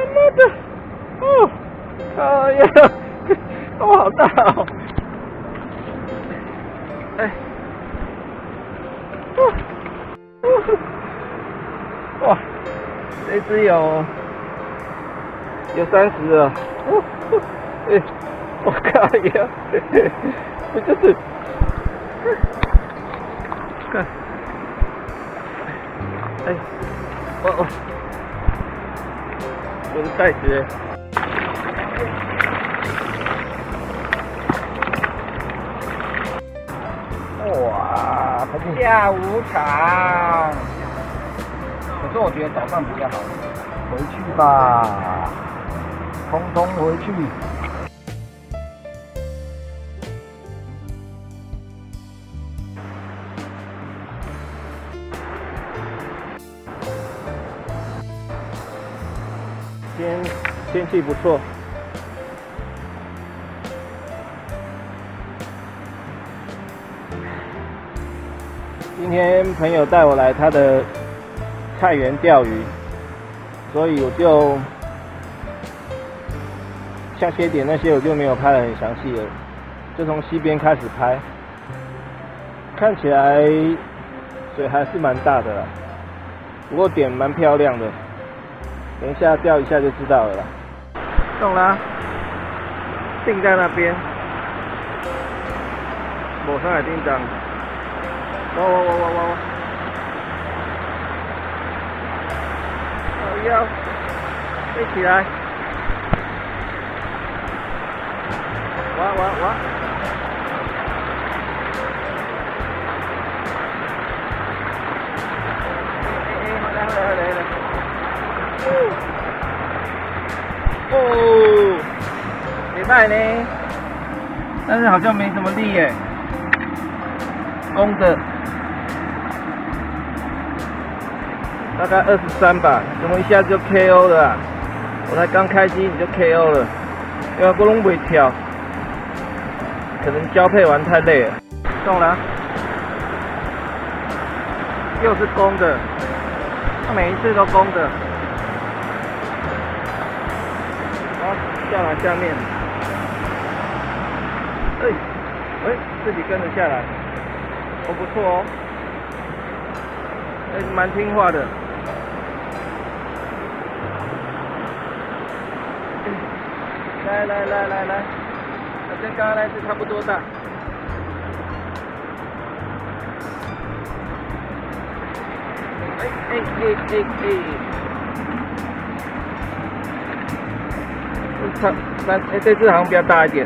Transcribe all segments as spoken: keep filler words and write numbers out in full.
妈的！哦，哎呀，哦，好大哦！哎，哇，哇，这只有有三十了。哦，哎，我靠呀！我就是，看，哎，我我我的袋子。哇，下午场。可是我觉得早上比较好。回去吧，通通回去。今天天气不错。今天朋友带我来他的菜园钓鱼，所以我就下些点那些我就没有拍得很详细了，就从西边开始拍。看起来水还是蛮大的啦，不过点蛮漂亮的，等一下钓一下就知道了啦。中啦，定在那边，抹上海叮当。哇哇哇哇哇哇！好腰，飞起来！哇哇哇！哎哎，好来好来好来好来！哦，没败呢，但是好像没什么力耶，公的。大概二十三吧，怎么一下子就 K O 了啊？我才刚开机你就 K O 了，因为我拢袂跳，可能交配完太累了。中了，又是公的，它每一次都公的。好，下来下面，哎，哎，自己跟着下来，哦不错哦，哎，蛮听话的。来来来来来，跟刚刚那只差不多大。哎哎哎哎哎，差三哎这只好像比较大一点，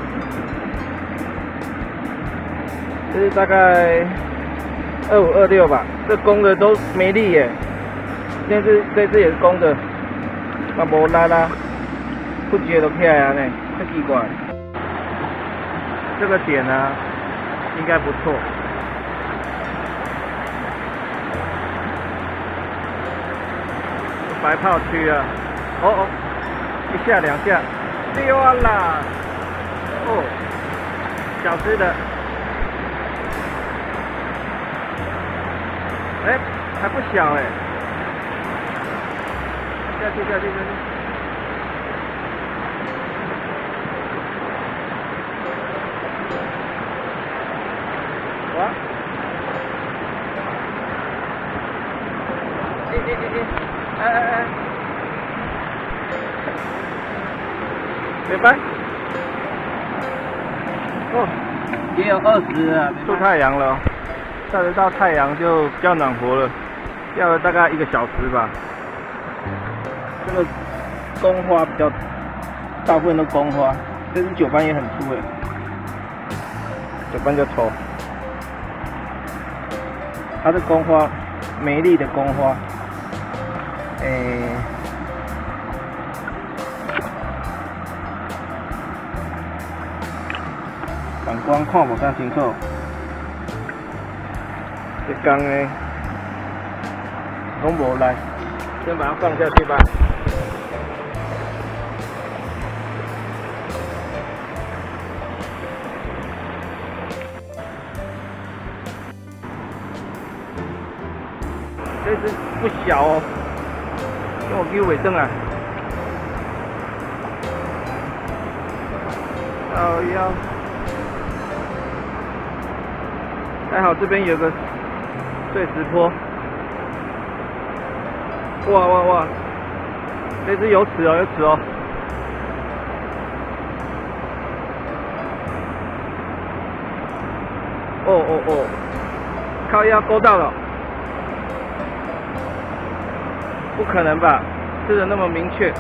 这是大概二五二六吧。这公的都没力耶，这只这只也是公的，啊无拉拉。不接都起来啊呢，太奇怪。这个点呢、啊，应该不错。白泡区啊，哦哦，一下两下，溜啊啦！哦，小只的，哎、欸，还不小哎、欸，下去下去下去。哇！哎哎哎哎，哎哎哎，明白？哦，也有二十啊，出太阳了，晒得到太阳就比较暖和了，钓了大概一个小时吧。这个公花比较，大部分都公花，这只酒斑也很粗诶，酒斑就丑。它是公花，美丽的公花，诶、欸，反光看不太清楚。这缸呢，拢无来，先把它放下去吧。这只不小哦，跟我丢尾灯啊！ 靠腰，还好这边有个碎石坡。哇哇哇！这只有齿哦，有齿哦。哦哦哦，靠腰勾到了。 不可能吧？吃的那么明确！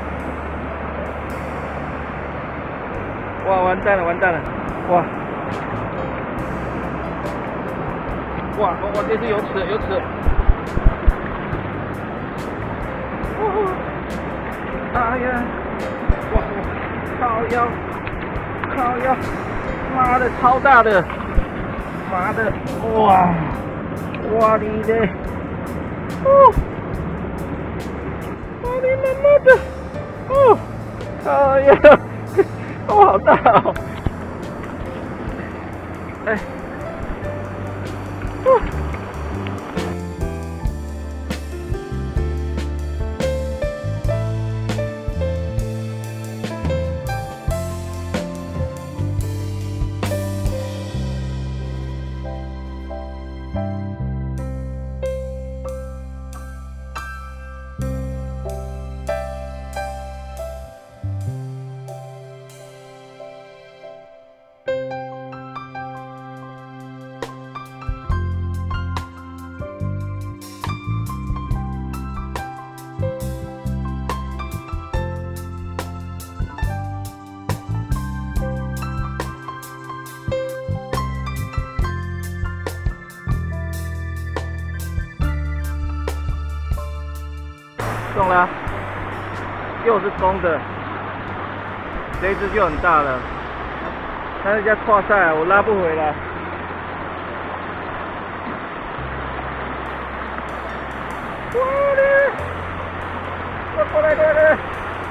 哇，完蛋了，完蛋了！哇！哇！哇！这只有齿，有齿！哎呀！哇！靠腰！靠腰！妈的，超大的！妈的！哇！哇你嘞！哦！ 你妈妈的！哦，哎呀，哦，好大哦！哎，哦。中了，又是公的，这一只就很大了，但是在跨赛，我拉不回来。哇嘞！我过来过来过来！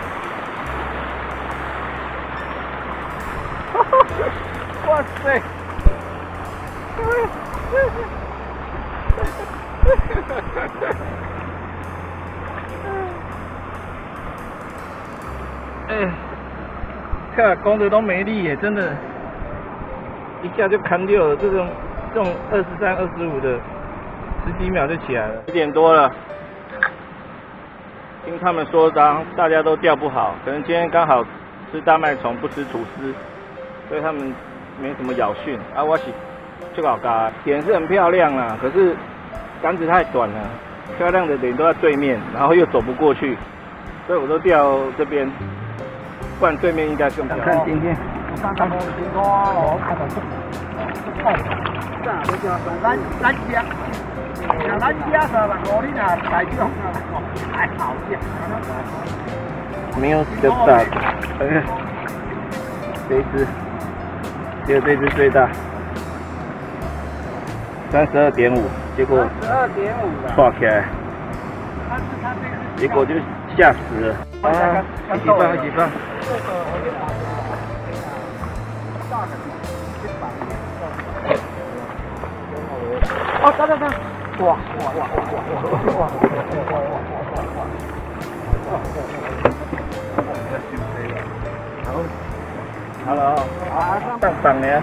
哇塞！哎，看公的都没力耶，真的，一下就砍掉了。这种这种二十三、二十五的，十几秒就起来了。一点多了，听他们说，当大家都钓不好，可能今天刚好吃大麦虫，不吃吐司，所以他们没什么咬讯。啊，我是就搞嘎，点是很漂亮啊，可是杆子太短了，漂亮的点都在对面，然后又走不过去，所以我都钓这边。 不然对面应该更漂亮。看今天，咱咱车，咱车上了，我你那大种太好些。没有比较大的，哎，这一只，只有这只最大，三十二点五，结果三十二点五了，起来，结果就吓死了。啊，一起放，一起放。 哦，等等等，哇哇哇哇哇哇哇哇哇！好，好了哦，啊，上上呢？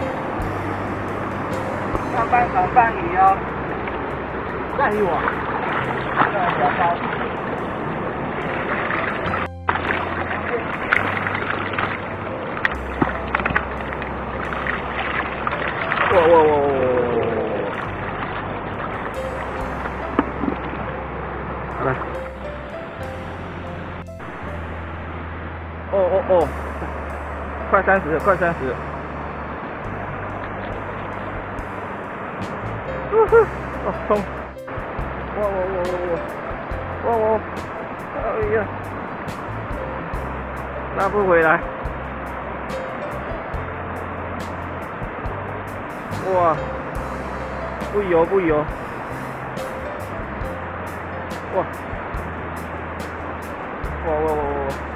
上班上班鱼哦，再一碗，小包。 哇哇哇哇！好了。哦哦哦，快三十了，快三十了。呜呼！哦，冲！哇哇哇哇哇！哇哇！哎呀，拉不回来。 哇，不游不游，哇，哇哇哇哇，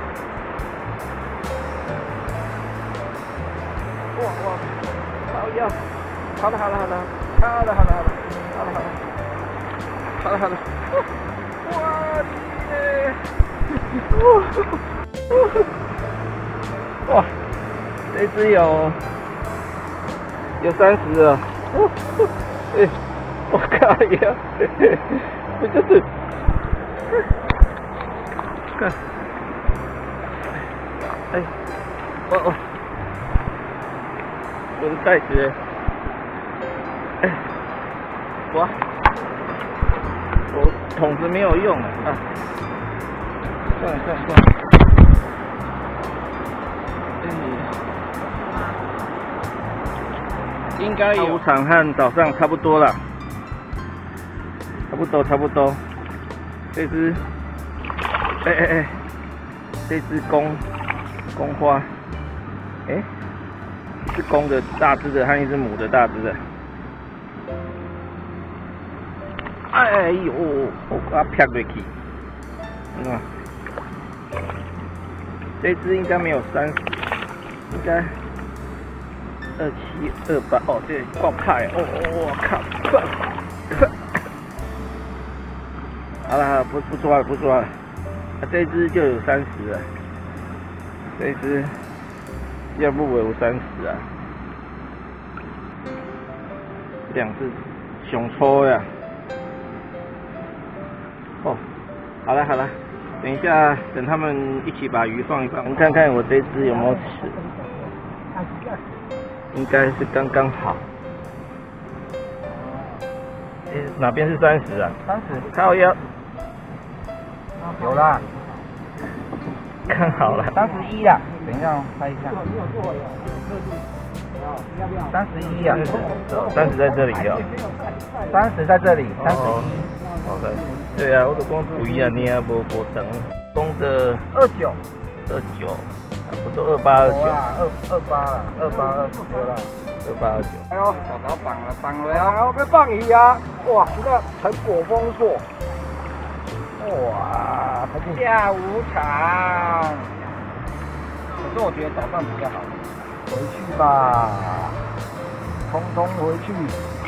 哇哇，好呀，好了好了好了，好了好了好了，好了好了，好了好了，哇耶，哇，哇， 这只有有三十了。哦，哎，我靠呀！这就是，看，哎，哦哦，我的袋子，哎，哇，我桶子没有用啊，算了算了算了。 应该有场和早上差不多了，差不多差不多。这只，哎哎哎，这只公公花，哎，是公的大只的和一只母的大只的。哎呦，我给它撇落去，嗯，这只应该没有三十，应该。 二七二八哦，这挂派哦哦，我靠！好了好了，不不抓了不抓了，啊、这只就有三十了，这只要不为有三十啊，两只熊粗呀！哦，好了好了，等一下等他们一起把鱼放一放，我们看看我这只有没有吃。 应该是刚刚好。诶，哪边是三十啊？三十。靠腰。有啦。看好了。三十一啦。等一下哦，拍一下。三十一啊。三十在这里哦。三十在这里。三十一。好的。对啊，我都讲贵啊，你也无无等。公的二九。二九。 不都二八二九？二二八了，二八二九了，二八二九。哎呦，找到绑了，绑了啊！我要放鱼啊！哇，那成果丰硕。哇，下午场。可是我觉得早上比较好。回去吧，通通回去。